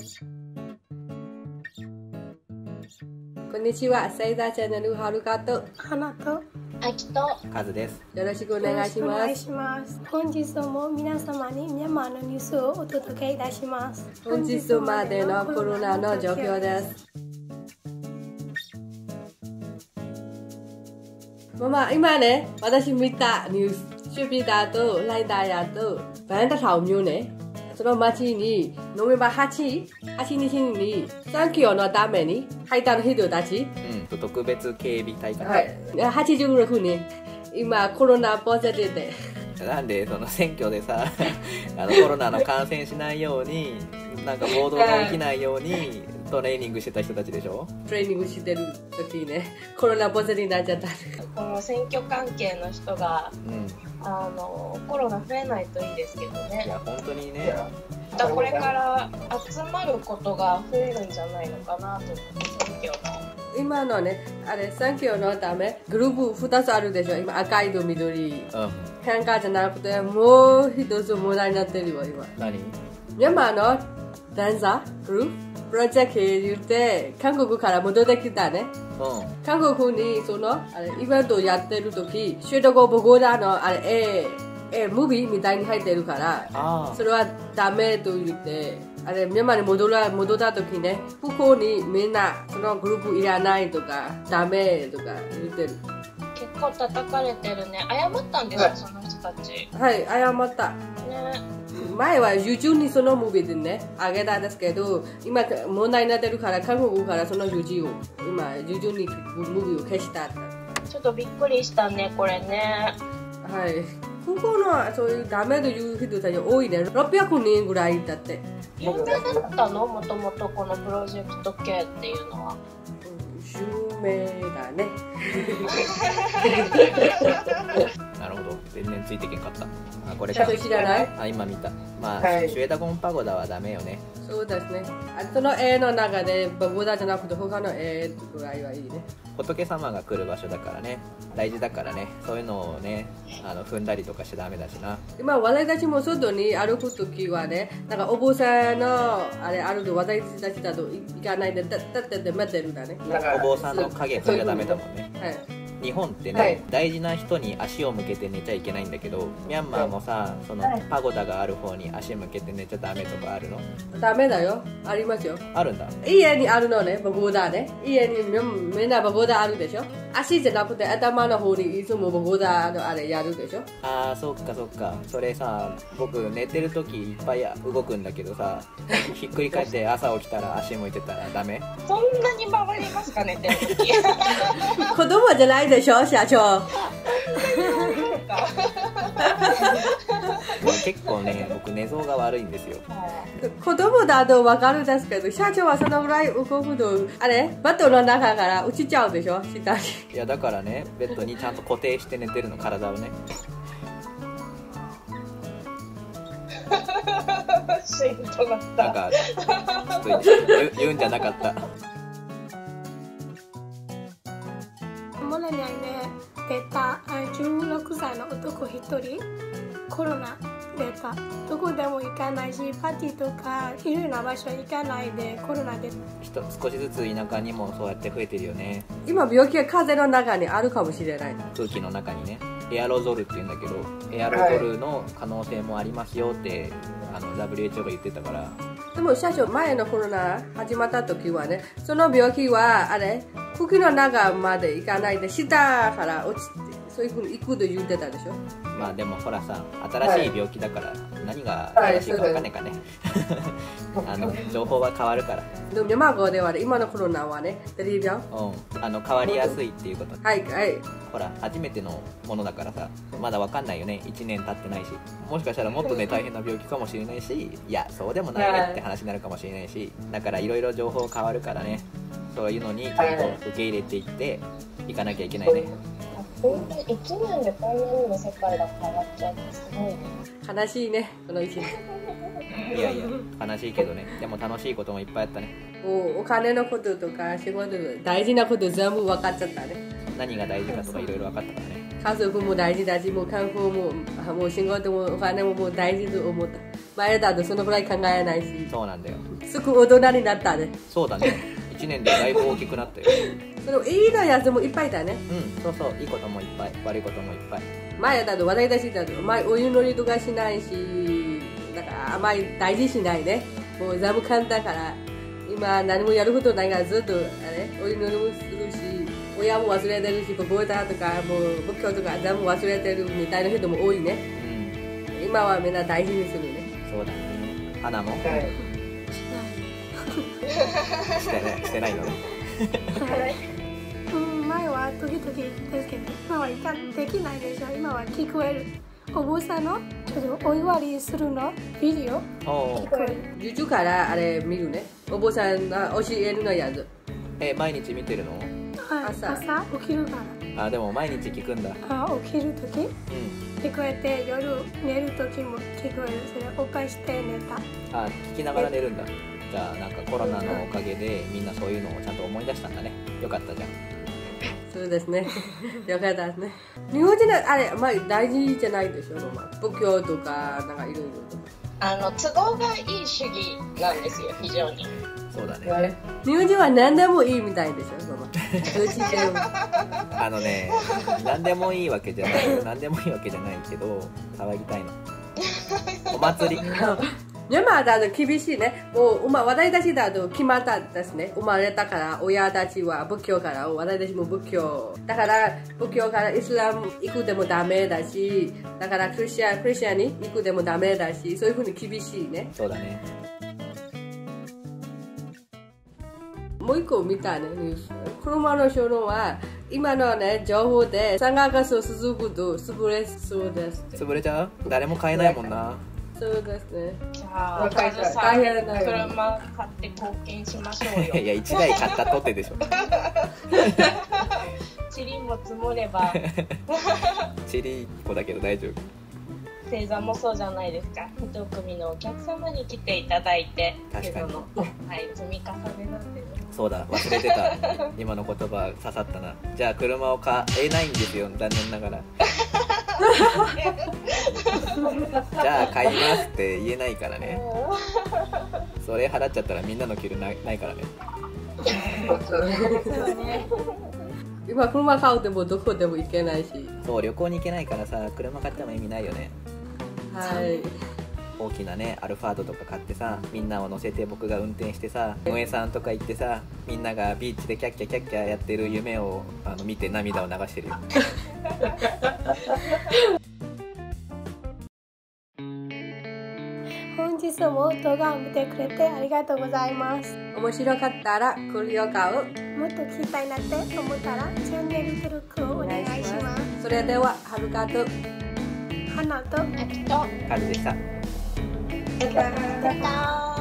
こんにちは、サイダーチャンネルはるかと花とあきとカズです。 よろしくお願いします。 本日も皆様にミャンマーのニュースをお届けいたします。 本日までのコロナの状況です。今ね、私見たニュース、シュピダとライダーやとバンダタウンမျိုးね。その町にノベンバー8日に3キロのために入った人たち、 特別警備隊かな、 はい、86人今コロナポジティブで、 なんでその選挙でさコロナの感染しないようになんか暴動が起きないようにトレーニングしてた人たちでしょ。 トレーニングしてる時にねコロナポジティブになっちゃった。 この選挙関係の人が、コロナ増えないといいですけどね。 いや本当にね、 これから集まることが増えるんじゃないのかなと思って、選挙の今のね、あれ選挙のためグループ2つあるでしょ。今赤いと緑、変化じゃなくてもう一つ問題になってるよ今。 何？ ミャンマーのダンサーグループプロジェクト言って韓国から戻ってきたね。韓国にそのあれイベントやってる時、首都高ボゴダのあれムービーみたいに入ってるから、それはダメと言って、あれミャンマーに戻った時ね、ここにみんなそのグループいらないとかダメとか言ってる。 結構叩かれてるね。謝ったんですよ、その人たち。 はい、謝ったね。前は YouTube にそのムービーでねあげたんですけど、今問題になってるから韓国からその YouTube を今 YouTube にムービーを消した。 ちょっとびっくりしたねこれね。 はい、ここのそういうダメという人たち多いね。600人ぐらいだって。 有名だったの？もともとこのプロジェクト系っていうのは。 有名だね。 なるほど、全然ついてけんかった。これちゃんと知らない？ 今見た。まあ、シュエダゴンパゴダはダメよね。 そうですね。その絵の中でパゴダじゃなくて他の絵ぐらいはいいね。 仏様が来る場所だからね、大事だからね、そういうのをね踏んだりとかしちゃダメだしな。今私たちも外に歩くときはね、なんかお坊さんのあれあると私たちだと行かないで立って待ってるんだね。 お坊さんの影ついちゃダメだもんね。はい、日本ってね、大事な人に足を向けて寝ちゃいけないんだけど、ミャンマーもさ、そのパゴダがある方に足向けて寝ちゃダメとかあるの？ダメだよ。ありますよ。あるんだ。家にあるのね、パゴダね。家にみんなパゴダあるでしょ。足じゃなくて頭の方にいつもパゴダのあれやるでしょ。ああ、そっかそっか。それさ、僕寝てる時いっぱい動くんだけどさ、ひっくり返って朝起きたら足向いてたらダメ？ そんなに回りますかね、寝てる時。 子供じゃないでしょ、社長。 結構ね、僕寝相が悪いんですよ。 子供だと分かるんですけど、社長はそのぐらい動くとあれベッドの中から落ちちゃうでしょ、下に。いやだからね、ベッドにちゃんと固定して寝てるの、体をね。 シーンとなった。 なんかちょっと言うんじゃなかった。 モラニャイね、出た16歳の男1人コロナ出た。どこでも行かないし、パーティーとかいろいろな場所行かないでコロナで少しずつ田舎にもそうやって増えてるよね。 今病気は風の中にあるかもしれない。 空気の中にね、エアロゾルっていうんだけど、エアロゾルの可能性もありますよってWHO が言ってたから。でも社長、前のコロナ始まった時はね、その病気はあれ空気の中まで行かないで下から落ちて、そういう風に行くと言ってたでしょ。まあでもほらさ、新しい病気だから何が正しいか分かんないかね。情報は変わるから。でもမြန်မာ語ではね、今のコロナはね、変わりやすいっていうこと。はいはい。ほら、初めてのものだからさ、まだ分かんないよね。1年経ってないし、もしかしたらもっとね大変な病気かもしれないし、いやそうでもないねって話になるかもしれないし、だからいろいろ情報変わるからね、そういうのにちゃんと受け入れていっていかなきゃいけないね。 本当に1年でこんなにも世界が変わっちゃってすごいね。 悲しいね、この1年。 いやいや、悲しいけどね、でも楽しいこともいっぱいあったね。 お金のこととか仕事とか大事なこと全部分かっちゃったね。 何が大事かとかいろいろ分かったからね。 家族も大事だし、もう観光ももう仕事もお金ももう大事と思った。前だとそのくらい考えないし。 そうなんだよ。 すぐ大人になったね。 そうだね。1年でだいぶ大きくなったよ。 そのいいのやつもいっぱいだね。 うん、そうそう、いいこともいっぱい、悪いこともいっぱい。 前だと話題出しだと、お湯乗りとかしないし、だからあまり大事しないね。もう寒かったから、今何もやることないからずっとお湯乗りもするし、親も忘れてるし、ボーダーとかもう仏教とか全部忘れてるみたいな人も多いね。うん、今はみんな大事にするね。 そうだね。花も、はい、してないのね。 前は時々ですけど、今はできないでしょ。今は聞こえる。お坊さんのちょっとお祝いするのビデオ聞こえる。 YouTube からあれ見るね。お坊さんが教えるのやつ。 毎日見てるの？ 朝起きるから。 でも毎日聞くんだ。 起きるとき、聞こえて、夜寝るときも聞こえる。それお返して寝た。 聞きながら寝るんだ。じゃあなんかコロナのおかげでみんなそういうのをちゃんと思い出したんだね。よかったじゃん。 そうですね。よかったですね。日本人はあれ、大事じゃないでしょ。仏教とかなんかいろいろと。 都合がいい主義なんですよ、非常に。 そうだね。 日本人は何でもいいみたいでしょ。 何でもいいわけじゃないよ。何でもいいわけじゃないけど騒ぎたいの。お祭り。 今だと厳しいね。もう私たちだと決まったですね。生まれたから親たちは仏教から、私たちも仏教だから仏教からイスラム行くでもダメだし、だからクリスチャンに行くでもダメだし、そういうふうに厳しいね。 そうだね。 もう一個見たね、ニュース。車の衝動は今のね情報で3ヶ月続くと潰れそうです。 潰れちゃう？誰も買えないもんな。 そうですね。 じゃあ、カズさん、車買って貢献しましょうよ。 いや、1台買ったとってでしょ。 チリも積もれば。 チリ1個だけど大丈夫。 星座もそうじゃないですか。一組のお客様に来ていただいて、 確かに。 はい、積み重ねなんでね。 そうだ、忘れてた。今の言葉刺さったな。じゃあ車を買えないんですよ、残念ながら。じゃあ買いますって言えないからね。それ払っちゃったらみんなの給料ないからね。 今車買うでもどこでも行けないし。 そう、旅行に行けないからさ、車買っても意味ないよね。 はい。 大きなねアルファードとか買ってさ、みんなを乗せて僕が運転してさ、野江さんとか行ってさ、みんながビーチでキャッキャキャッキャやってる夢を見て涙を流してるよ。 本日も動画を見てくれてありがとうございます。 面白かったら高評価を、 もっと聞きたいなって思ったらチャンネル登録をお願いします。 それでははるかと花とあきとカズでした。 バイバイ。